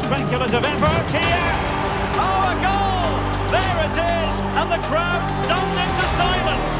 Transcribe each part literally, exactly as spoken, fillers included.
speculative effort here. Oh, a goal! There it is, and the crowd stunned into silence.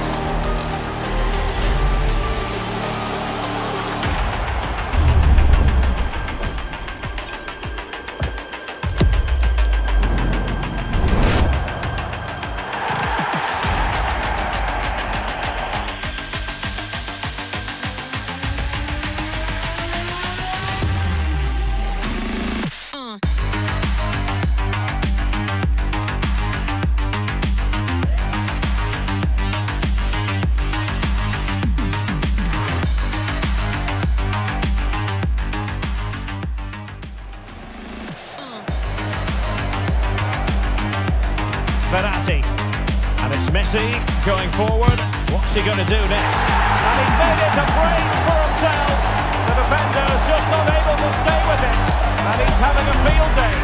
Verratti, and it's Messi going forward. What's he going to do next? And he's made it a brace for himself. The defender is just not able to stay with it, and he's having a field day.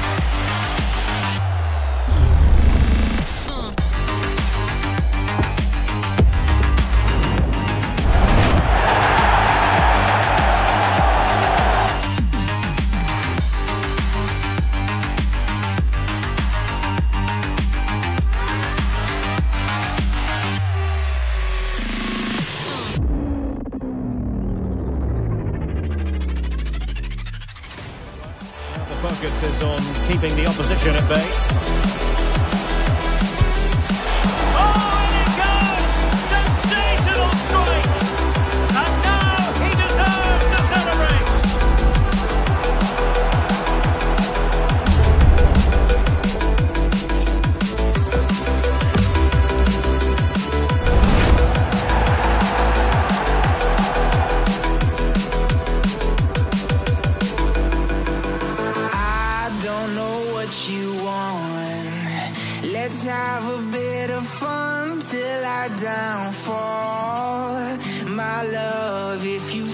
The focus is on keeping the opposition at bay. Oh, and it goes! Sensational strike! And now he deserves to celebrate! You want. Let's have a bit of fun till I downfall. My love, if you